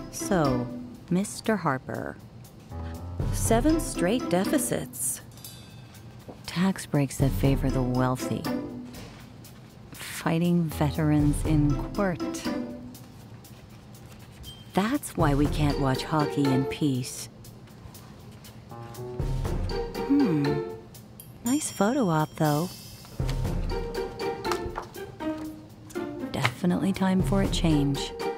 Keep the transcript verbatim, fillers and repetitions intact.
So, Mister Harper. Seven straight deficits. Tax breaks that favor the wealthy. Fighting veterans in court. That's why we can't watch hockey in peace. Hmm. Nice photo op, though. Definitely time for a change.